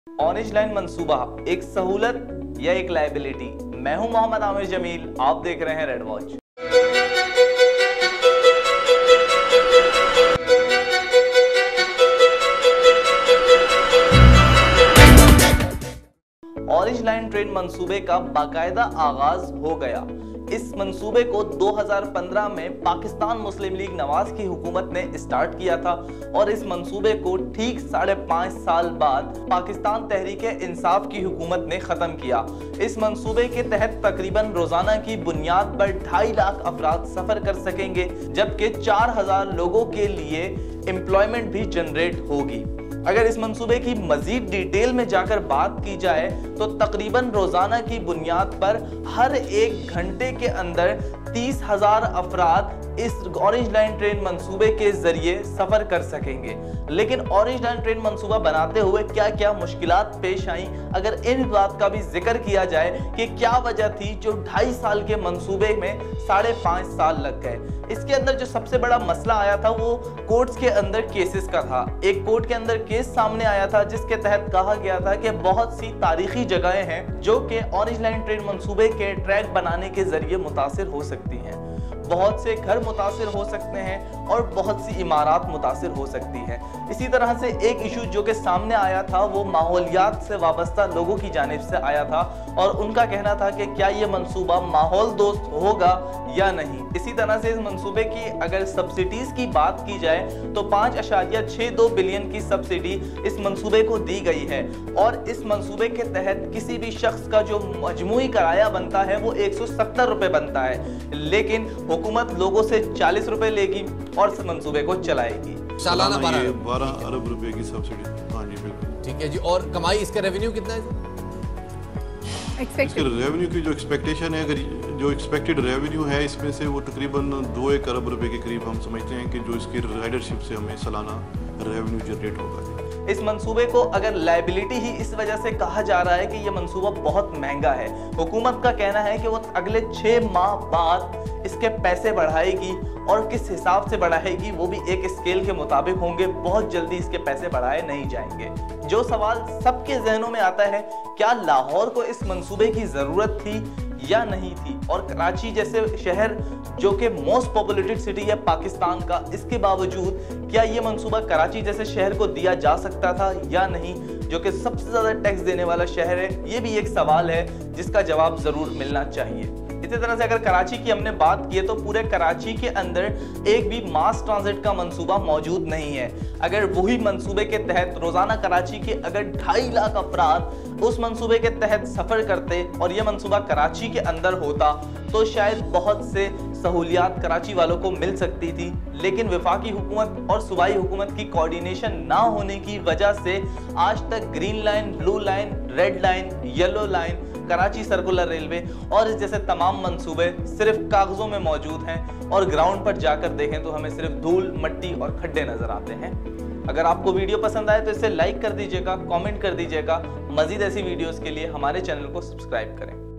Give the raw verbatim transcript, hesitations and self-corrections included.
Orange line मंसूबा एक सहूलत या एक लायबिलिटी? मैं हूं मोहम्मद आमिर जमील, आप देख रहे हैं red watch. Orange line train मंसूबे का बाकायदा आगाज हो गया। इस मंसूबे को दो हज़ार पंद्रह में पाकिस्तान मुस्लिम लीग नवाज की हुकूमत ने स्टार्ट किया था और इस मंसूबे को ठीक साढ़े पाँच साल बाद पाकिस्तान तहरीक इंसाफ की हुकूमत ने ख़त्म किया। इस मंसूबे के तहत तकरीबन रोज़ाना की बुनियाद पर ढाई लाख अफराद सफ़र कर सकेंगे, जबकि चार हज़ार लोगों के लिए एम्प्लॉयमेंट भी जनरेट होगी। अगर इस मंसूबे की मजीद डिटेल में जाकर बात की जाए तो तकरीबन रोजाना की बुनियाद पर हर एक घंटे के अंदर तीस हजार अफराद इस ऑरेंज लाइन ट्रेन मंसूबे के जरिए सफर कर सकेंगे। लेकिन ऑरेंज लाइन ट्रेन मंसूबा बनाते हुए क्या क्या मुश्किलात पेश आई, अगर इन बात का भी जिक्र किया जाए कि क्या वजह थी जो ढाई साल के मंसूबे में साढ़े पाँच साल लग गए। इसके अंदर जो सबसे बड़ा मसला आया था वो कोर्ट्स के अंदर केसेस का था। एक कोर्ट के अंदर केस सामने आया था जिसके तहत कहा गया था कि बहुत सी तारीखी जगहें हैं जो कि ऑरेंज लाइन ट्रेन मंसूबे के ट्रैक बनाने के जरिए मुतासिर हो सकती हैं। बहुत से घर मुतासिर हो सकते हैं और बहुत सी इमारत मुतासिर हो सकती हैं। इसी तरह से एक इशू जो कि सामने आया था वो माहौलियात से वाबस्ता लोगों की जानिब से आया था और उनका कहना था कि क्या ये मंसूबा माहौल दोस्त होगा या नहीं। इसी तरह से इस मंसूबे की अगर सब्सिडीज की बात की जाए तो पाँच अशारिया छः दो बिलियन की सब्सिडी इस मंसूबे को दी गई है और इस मंसूबे के तहत किसी भी शख्स का जो मजमूई किराया बनता है वो एक सौ सत्तर रुपये बनता है, लेकिन हुकूमत लोगों से चालीस रुपए लेगी और इस मंसूबे को चलाएगी। सालाना बारह अरब रुपए की सब्सिडी। हाँ जी बिल्कुल ठीक है जी। और कमाई इसका रेवेन्यू कितना है? इसके रेवेन्यू की जो एक्सपेक्टेशन है, अगर जो एक्सपेक्टेड रेवेन्यू है इसमें से वो तकरीबन दो एक अरब रुपए के करीब हम समझते हैं कि जो इसकी राइडरशिप से हमें सालाना रेवेन्यू जनरेट होगा। इस मंसूबे को अगर लायबिलिटी ही इस वजह से कहा जा रहा है कि यह मंसूबा बहुत महंगा है। हुकूमत का कहना है कि वो अगले छः माह बाद इसके पैसे बढ़ाएगी और किस हिसाब से बढ़ाएगी वो भी एक स्केल के मुताबिक होंगे, बहुत जल्दी इसके पैसे बढ़ाए नहीं जाएंगे। जो सवाल सबके जहनों में आता है, क्या लाहौर को इस मंसूबे की ज़रूरत थी या नहीं थी, और कराची जैसे शहर जो कि मोस्ट पॉपुलेटेड सिटी है पाकिस्तान का, इसके बावजूद क्या ये मंसूबा कराची जैसे शहर को दिया जा सकता था या नहीं, जो कि सबसे ज़्यादा टैक्स देने वाला शहर है। ये भी एक सवाल है जिसका जवाब ज़रूर मिलना चाहिए। इसी तरह से अगर कराची की हमने बात की है तो पूरे कराची के अंदर एक भी मास ट्रांजिट का मंसूबा मौजूद नहीं है। अगर वही मंसूबे के तहत रोज़ाना कराची के अगर ढाई लाख अफराद उस मंसूबे के तहत सफ़र करते और ये मंसूबा कराची के अंदर होता तो शायद बहुत से सहूलियात कराची वालों को मिल सकती थी, लेकिन वफाकी हुकूमत और सूबाई हुकूमत की कोऑर्डिनेशन ना होने की वजह से आज तक green line, blue line, red line, yellow line, Karachi circular railway और इस जैसे तमाम मंसूबे सिर्फ कागजों में मौजूद हैं और ग्राउंड पर जाकर देखें तो हमें सिर्फ धूल, मट्टी और खड्डे नजर आते हैं। अगर आपको वीडियो पसंद आए तो इसे लाइक कर दीजिएगा, कमेंट कर दीजिएगा। मजीद ऐसी वीडियोस के लिए हमारे चैनल को सब्सक्राइब करें।